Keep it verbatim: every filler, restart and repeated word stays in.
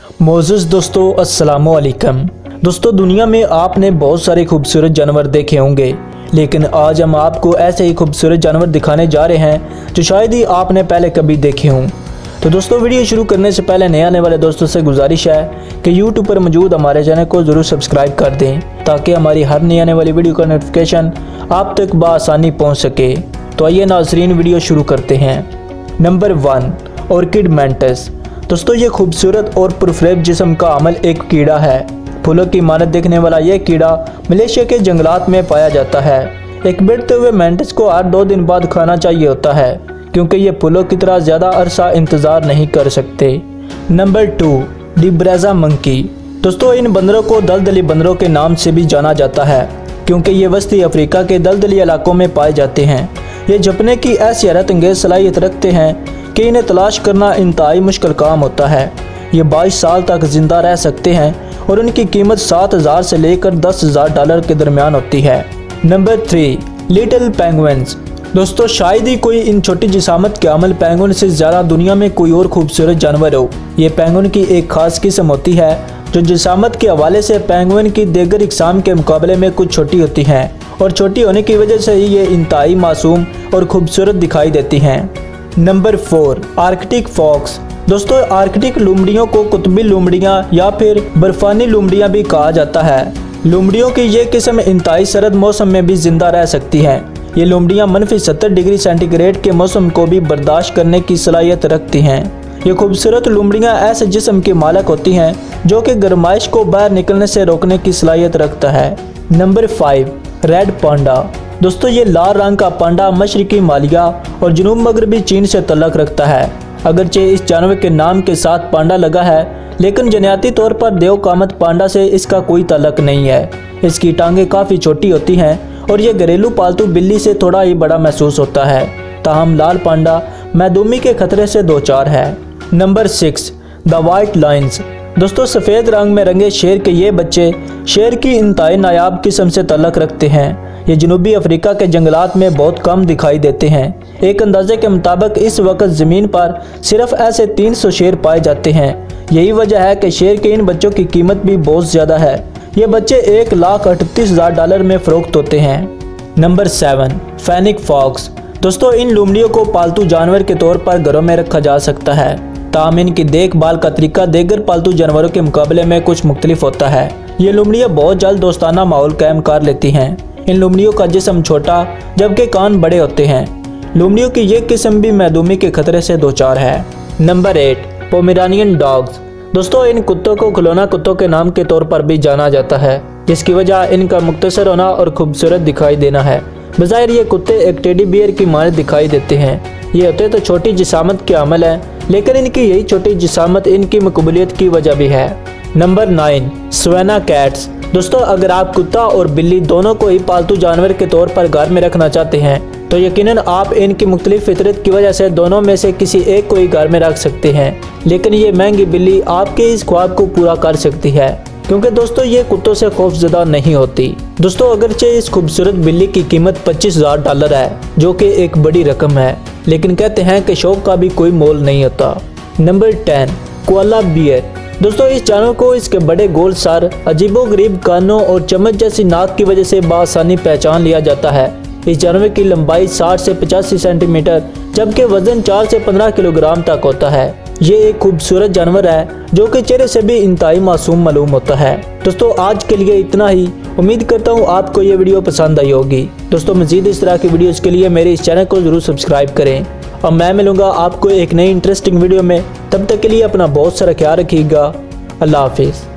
मोअज़्ज़ज़ दोस्तों, अस्सलामु अलैकुम। दोस्तों, दुनिया में आपने बहुत सारे खूबसूरत जानवर देखे होंगे, लेकिन आज हम आपको ऐसे ही खूबसूरत जानवर दिखाने जा रहे हैं जो शायद ही आपने पहले कभी देखे हों। तो दोस्तों, वीडियो शुरू करने से पहले नए आने वाले दोस्तों से गुजारिश है कि यूट्यूब पर मौजूद हमारे चैनल को ज़रूर सब्सक्राइब कर दें, ताकि हमारी हर नई आने वाली वीडियो का नोटिफिकेशन आप तक बआसानी पहुँच सके। तो आइए नाज़रीन, वीडियो शुरू करते हैं। Number one, orchid mantis. दोस्तों, ये खूबसूरत और पुरफरेब जिस्म का अमल एक कीड़ा है। फूलों की मानत देखने वाला यह कीड़ा मलेशिया के जंगलात में पाया जाता है। एक बढ़ते हुए मैंटिस को हर दो दिन बाद खाना चाहिए होता है, क्योंकि ये फूलों की तरह ज़्यादा अरसा इंतज़ार नहीं कर सकते। Number two, De Brazza monkey. दोस्तों, इन बंदरों को दलदली बंदरों के नाम से भी जाना जाता है, क्योंकि ये वस्ती अफ्रीका के दलदली इलाकों में पाए जाते हैं। ये झपने की ऐसी हैरत अंगेज सलाहियत रखते हैं कि इन्हें तलाश करना इंतहाई मुश्किल काम होता है। ये बाईस साल तक जिंदा रह सकते हैं और उनकी कीमत सात हज़ार से लेकर दस हज़ार डॉलर के दरमियान होती है। Number three, little penguins. दोस्तों, शायद ही कोई इन छोटी जिसामत के अमल पेंगुइन से ज़्यादा दुनिया में कोई और खूबसूरत जानवर हो। ये पेंगुइन की एक खास किस्म होती है जो जिसामत के हवाले से पेंगुइन की दीगर इकसाम के मुकाबले में कुछ छोटी होती हैं, और छोटी होने की वजह से ही ये इंतहाई मासूम और खूबसूरत दिखाई देती हैं। Number four, arctic fox. दोस्तों, आर्कटिक लोमड़ियों को कुतुबी लोमड़ियाँ या फिर बर्फानी लोमड़ियाँ भी कहा जाता है। लोमड़ियों की ये किस्म इंतहाई सर्द मौसम में भी जिंदा रह सकती हैं। ये लोमड़ियाँ मनफी सत्तर डिग्री सेंटीग्रेड के मौसम को भी बर्दाश्त करने की सलाहियत रखती हैं। ये खूबसूरत लोमड़ियाँ ऐसे जिस्म के मालक होती हैं जो कि गर्माइश को बाहर निकलने से रोकने की सलाहियत रखता है। Number five, red panda. दोस्तों, ये लाल रंग का पांडा मशरकी मालिया और जनूब मगरबी चीन से तल्लक रखता है। अगरचे इस जानवर के नाम के साथ पांडा लगा है, लेकिन जनियाती तौर पर देवकामत पांडा से इसका कोई ताल्लुक नहीं है। इसकी टांगें काफ़ी छोटी होती हैं और ये घरेलू पालतू बिल्ली से थोड़ा ही बड़ा महसूस होता है। ताहम लाल पांडा मैदूमी के खतरे से दो चार है। Number six, the white lions. दोस्तों, सफ़ेद रंग में रंगे शेर के ये बच्चे शेर की इंतहाई नायाब किस्म से तल्लक रखते हैं। ये जनूबी अफ्रीका के जंगलात में बहुत कम दिखाई देते हैं। एक अंदाजे के मुताबिक इस वक्त ज़मीन पर सिर्फ ऐसे तीन सौ शेर पाए जाते हैं। यही वजह है कि शेर के इन बच्चों की कीमत भी बहुत ज़्यादा है। ये बच्चे एक लाख अड़तीस हज़ार डॉलर में फ़रोख्त होते हैं। Number seven, fennec fox. दोस्तों, इन लोमड़ियों को पालतू जानवर के तौर पर घरों में रखा जा सकता है, ताहम इनकी देखभाल का तरीका दीगर पालतू जानवरों के मुकाबले में कुछ मुख्तलिफ होता है। ये लोमड़ियाँ बहुत जल्द दोस्ताना माहौल कायम कर लेती हैं। इन लोमड़ियों का जिस्म छोटा जबकि कान बड़े होते हैं। लोमड़ियों की ये किस्म भी मैदूमी के खतरे से दो चार है। Number eight, Pomeranian dogs. दोस्तों, इन कुत्तों को खिलौना कुत्तों के नाम के तौर पर भी जाना जाता है, जिसकी वजह इनका मुख्तसर होना और खूबसूरत दिखाई देना है। बज़ाहिर ये कुत्ते एक टेडी बियर की मानत दिखाई देते हैं। ये होते तो छोटी जिसामत के अमल हैं, लेकिन इनकी यही छोटी जिसामत इनकी मकबूलियत की वजह भी है। Number nine, savannah cats. दोस्तों, अगर आप कुत्ता और बिल्ली दोनों को ही पालतू जानवर के तौर पर घर में रखना चाहते हैं, तो यकीनन आप इनकी मुख्तलिफ फितरत की वजह से दोनों में से किसी एक को ही घर में रख सकते हैं। लेकिन ये महंगी बिल्ली आपके इस ख्वाब को पूरा कर सकती है, क्योंकि दोस्तों ये कुत्तों से खौफजदा नहीं होती। दोस्तों, अगरचे इस खूबसूरत बिल्ली की कीमत पच्चीस हज़ार डॉलर है, जो कि एक बड़ी रकम है, लेकिन कहते हैं कि शौक का भी कोई मोल नहीं होता। Number ten, koala bear. दोस्तों, इस जानवर को इसके बड़े गोल सर, अजीबोगरीब कानों और चम्मच जैसी नाक की वजह से बआसानी पहचान लिया जाता है। इस जानवर की लंबाई साठ से पचासी सेंटीमीटर जबकि वजन चार से पंद्रह किलोग्राम तक होता है। ये एक खूबसूरत जानवर है जो कि चेहरे से भी इंतहाई मासूम मालूम होता है। दोस्तों, आज के लिए इतना ही। उम्मीद करता हूँ आपको ये वीडियो पसंद आई होगी। दोस्तों, मज़ीद इस तरह की वीडियोज़ के लिए मेरे इस चैनल को ज़रूर सब्सक्राइब करें, और मैं मिलूँगा आपको एक नई इंटरेस्टिंग वीडियो में। तब तक के लिए अपना बहुत सारा ख्याल रखिएगा। अल्लाह हाफिज़।